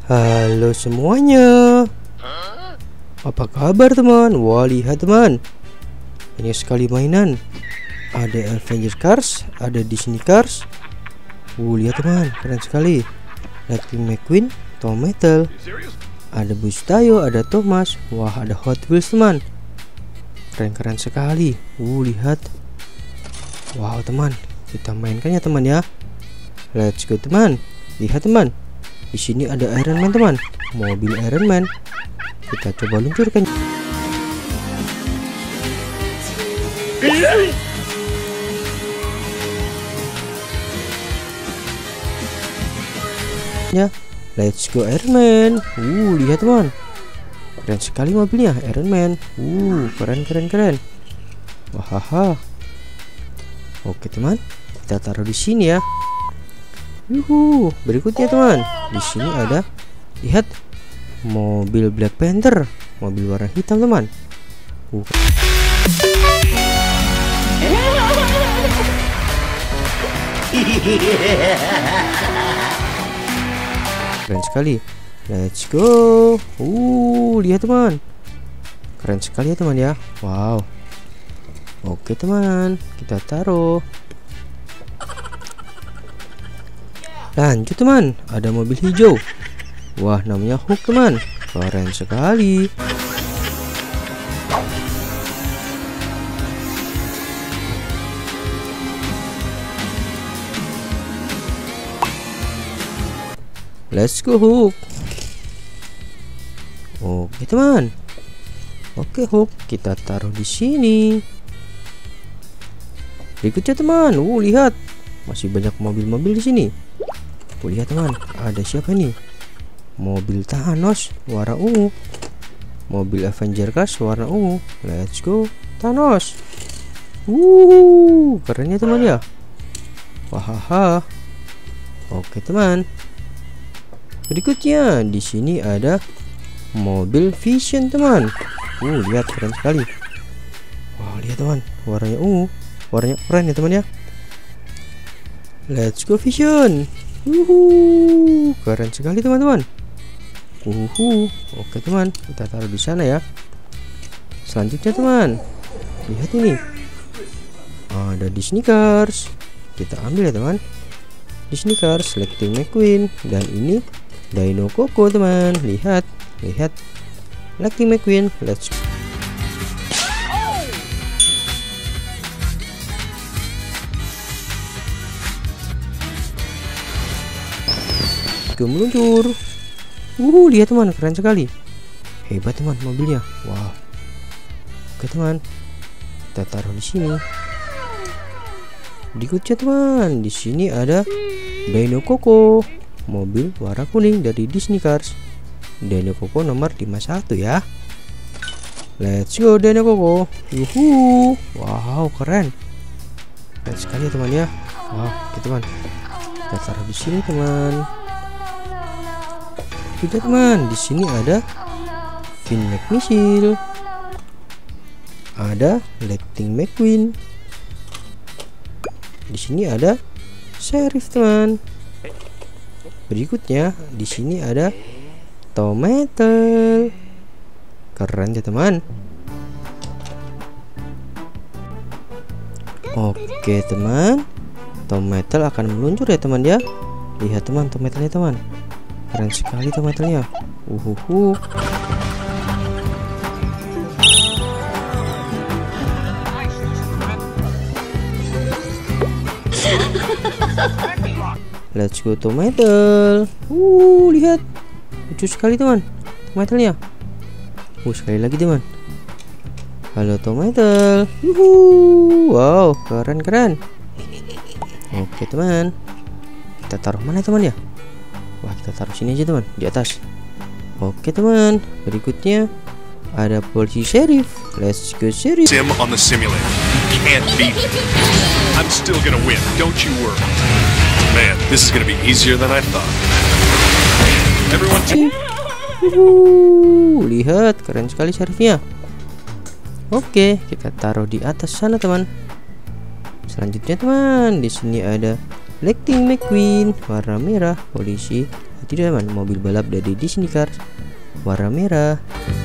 Halo semuanya, apa kabar teman? Wah lihat teman, banyak sekali mainan. Ada Avengers Cars, ada Disney Cars. Lihat teman, keren sekali. Lightning McQueen, Tom Metal, ada Buzz Tayo, ada Thomas. Wah ada Hot Wheels teman, keren-keren sekali. Lihat. Wow teman, kita mainkan ya teman ya. Let's go teman. Lihat teman, di sini ada Iron Man teman, mobil Iron Man. Kita coba luncurkan. Ya, let's go Iron Man. Lihat teman, keren sekali mobilnya Iron Man. Keren. Wahaha. Oke teman, kita taruh di sini ya. Berikutnya teman, di sini ada, lihat, mobil Black Panther, mobil warna hitam teman. Keren sekali. Let's go. Lihat teman, keren sekali ya teman ya. Wow. Oke teman, kita taruh. Lanjut teman, ada mobil hijau. Wah namanya Hulk teman, keren sekali. Let's go Hulk. Oke teman. Oke Hulk, kita taruh di sini. Berikutnya teman, lihat, masih banyak mobil-mobil di sini. Lihat teman, ada siapa nih? Mobil Thanos warna ungu, mobil Avengers Cars warna ungu. Let's go Thanos. Kerennya teman ya. Wahaha. Oke teman. Berikutnya di sini ada mobil Vision teman. Lihat, keren sekali. Wah lihat teman, warnanya ungu, warnanya keren ya teman ya. Let's go Vision. Keren sekali teman-teman. Oke teman, kita taruh di sana ya. Selanjutnya teman, lihat ini, ada Disney Cars. Kita ambil ya teman, Disney Cars, Lightning McQueen, dan ini Dino Coco teman. Lihat, Lightning McQueen. Let's go. Meluncur. Lihat teman, keren sekali. Hebat teman mobilnya. Wow. Oke teman, kita taruh di sini. Berikutnya teman, di sini ada Dino Coco, mobil warna kuning dari Disney Cars. Dino Coco nomor 51 ya. Let's go Dino Coco. Wow, keren. Keren sekali ya teman ya. Wow, oke teman. Kita taruh di sini teman. Kita teman, di sini ada Finn McMissile, ada Lightning McQueen. Di sini ada Sheriff teman. Berikutnya di sini ada Tom Metal. Keren ya teman. Oke teman, Tom Metal akan meluncur ya teman ya. Lihat teman, Tom Metalnya teman, keren sekali Tom Metalnya. Let's go Tom Metal. Lihat, lucu sekali teman Tom Metalnya. Sekali lagi teman. Halo Tom Metal. Wow, keren. Oke teman, kita taruh mana teman ya? Wah, kita taruh sini aja teman, di atas. Oke teman, berikutnya ada polisi Sheriff. Let's go Sheriff. Sim on the simulator. You can't beat me. I'm still gonna win, don't you worry. Man, this is gonna be easier than I thought. Everyone. Lihat, keren sekali Sheriffnya. Oke, kita taruh di atas sana teman. Selanjutnya teman, di sini ada Lightning McQueen warna merah, polisi Itu dia teman, mobil balap dari Disney Cars warna merah.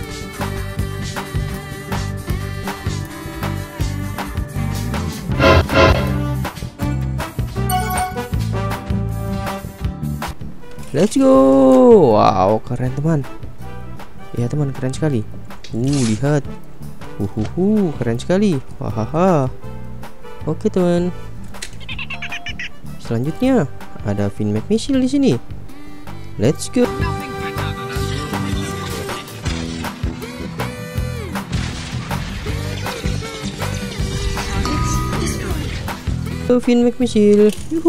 Let's go. Wow, keren teman. Ya teman, keren sekali. Lihat. Keren sekali. Wahaha. Oke teman. Selanjutnya ada Finmac Missile di sini. Let's go. Finmac Missile.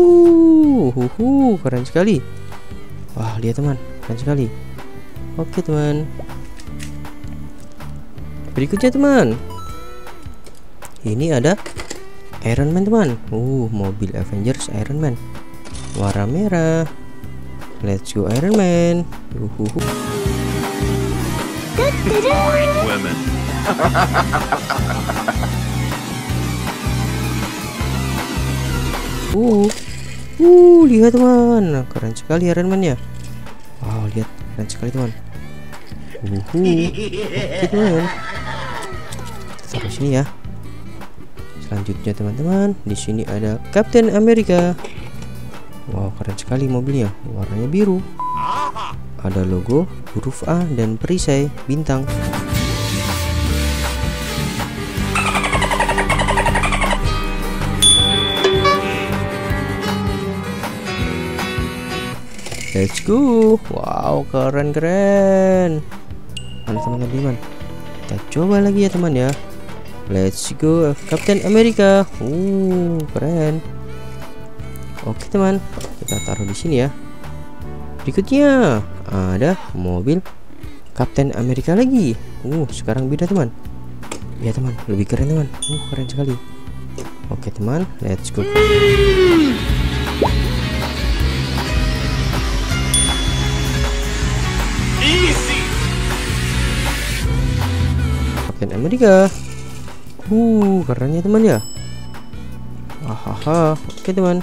Keren sekali. Wah, lihat teman, keren sekali. Oke teman. Berikutnya teman, ini ada Iron Man teman. Mobil Avengers Iron Man warna merah. Let's go Iron Man. Fine women. Lihat teman, keren sekali Iron Man ya. Wow, lihat, keren sekali teman. Oke teman, taruh sini ya. Selanjutnya teman-teman, di sini ada Captain America. Wow, keren sekali mobilnya, warnanya biru. Ada logo huruf A dan perisai bintang. Let's go. Wow, keren. Mana teman-teman? Kita coba lagi ya teman ya. Let's go Captain America. Keren. Oke teman, kita taruh di sini ya. Berikutnya ada mobil Captain America lagi. Sekarang beda teman. Ya teman, lebih keren teman. Keren sekali. Oke teman, let's go. Captain America. Kerennya teman ya. Oke teman.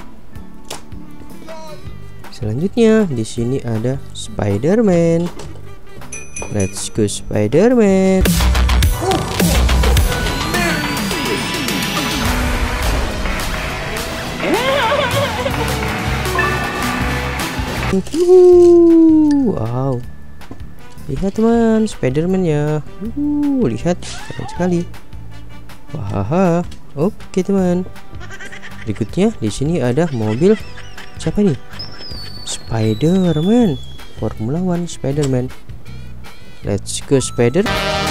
Selanjutnya di sini ada Spider-Man. Let's go Spider-Man. Wow. Lihat teman, Spider-Man ya. Lihat, keren sekali. Oke teman. Berikutnya di sini ada mobil siapa nih? Spider-Man. Formula One Spider-Man. Let's go Spider.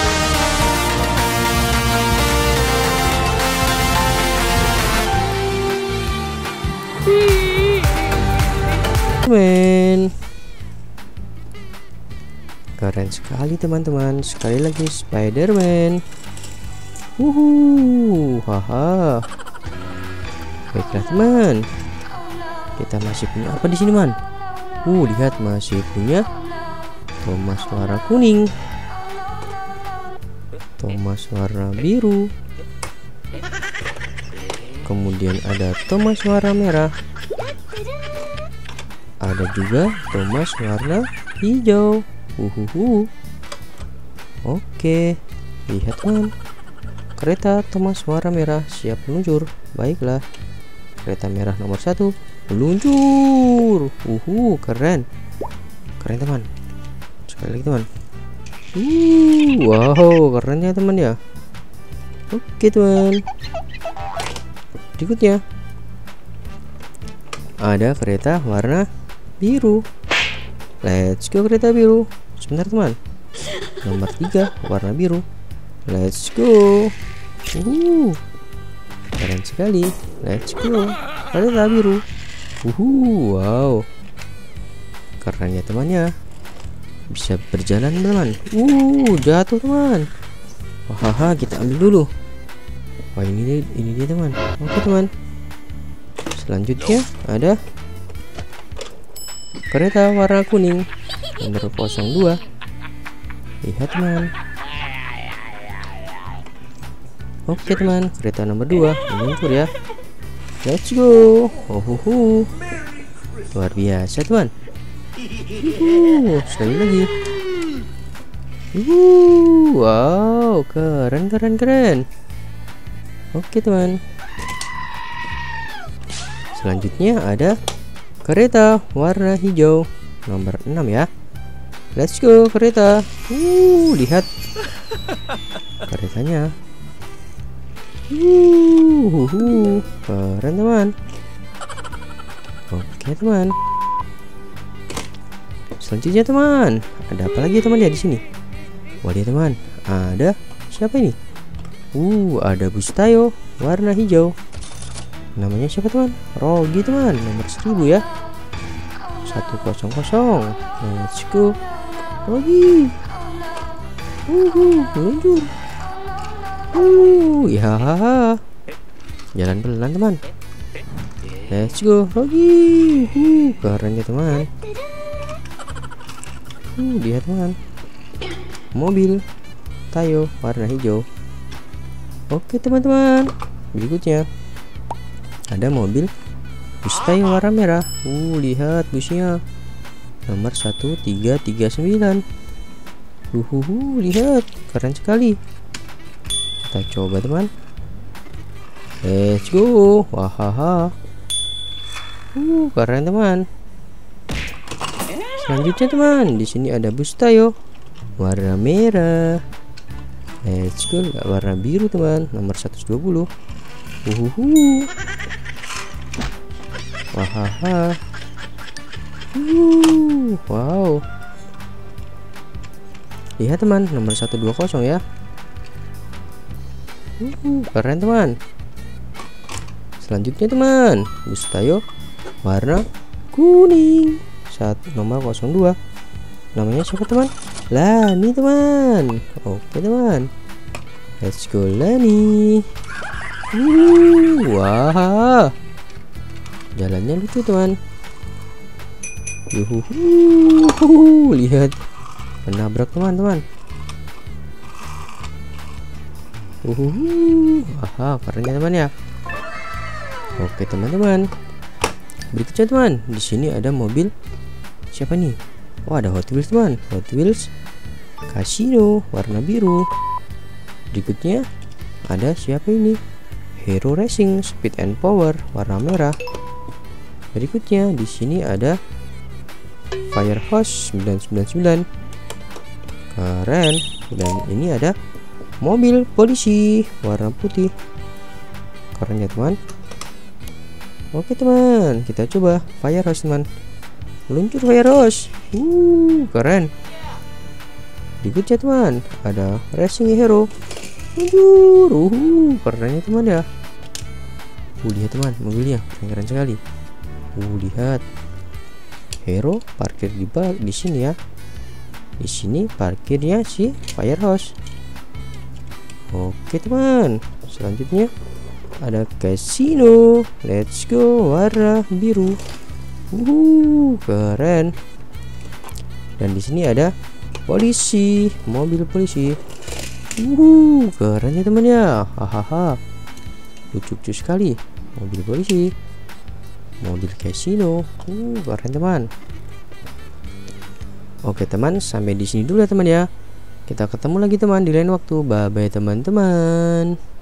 Man. Keren sekali teman-teman. Sekali lagi Spider-Man. Baiklah teman. Kita masih punya apa di sini man? Lihat, masih punya Thomas warna kuning, Thomas warna biru, kemudian ada Thomas warna merah, ada juga Thomas warna hijau. Oke, lihat teman, kereta Thomas warna merah siap meluncur. Baiklah, kereta merah nomor 1 meluncur. Keren teman. Sekali lagi teman. Wow, kerennya teman ya. Oke teman. Berikutnya ada kereta warna biru. Let's go kereta biru. Sebentar teman. Nomor 3 warna biru. Let's go. Keren sekali. Let's go kereta biru. Wow, keren ya temannya. Bisa berjalan teman. Jatuh teman. Kita ambil dulu. Wah, ini dia teman. Oke teman. Selanjutnya ada kereta warna kuning nomor 02. Lihat teman. Oke teman, kereta nomor 2 meluncur ya. Let's go. Luar biasa teman. Sekali lagi. Wow, keren. Oke teman. Selanjutnya ada kereta warna hijau nomor 6 ya. Let's go kereta. Lihat keretanya. Keren teman. Oke teman. Selanjutnya teman, ada apa lagi teman ya di sini? Waduh teman, ada siapa ini? Ada bus Tayo warna hijau. Namanya siapa teman? Rogi teman, nomor 1000 ya. 100. Let's go Rogi. Meluncur. Ya, jalan pelan teman. Let's go Rogi. Keren ya teman. Lihat teman, mobil Tayo warna hijau. Oke teman-teman, berikutnya ada mobil bus Tayo warna merah. Lihat busnya nomor 1339. Lihat keren sekali. Kita coba teman. Let's go. Wahaha. Keren teman. Selanjutnya teman, di sini ada bus Tayo warna merah. Let's go, warna biru teman, nomor 120. Wahaha. Wow. Lihat teman, nomor 120 ya. Keren teman. Selanjutnya teman, bus Tayo warna kuning, nomor 02. Namanya siapa teman? Lani teman. Oke teman, let's go Lani. Wah, jalannya lucu teman. Lihat, menabrak teman-teman. Wah, keren ya teman ya. Oke teman-teman, berikutnya teman, di sini ada mobil siapa nih? Ada Hot Wheels teman, Hot Wheels Casino warna biru. Berikutnya ada siapa ini? Hero Racing Speed and Power warna merah. Berikutnya di sini ada Firehouse 999. Keren. Dan ini ada mobil polisi warna putih. Keren ya teman. Oke teman, kita coba Firehouse teman. Meluncur Firehouse. Keren. Berikutnya teman, ada Racing Hero. Meluncur. Keren ya teman ya. Lihat teman, mobilnya keren sekali. Lihat. Hero parkir di sini ya. Di sini parkirnya si Firehouse. Oke teman, selanjutnya ada Casino. Let's go warna biru. Keren. Dan di sini ada polisi, mobil polisi. Keren ya teman ya. Hahaha. Lucu sekali mobil polisi. Mobil Casino. Keren teman. Oke teman, sampai di sini dulu ya teman ya. Kita ketemu lagi teman di lain waktu. Bye bye teman-teman.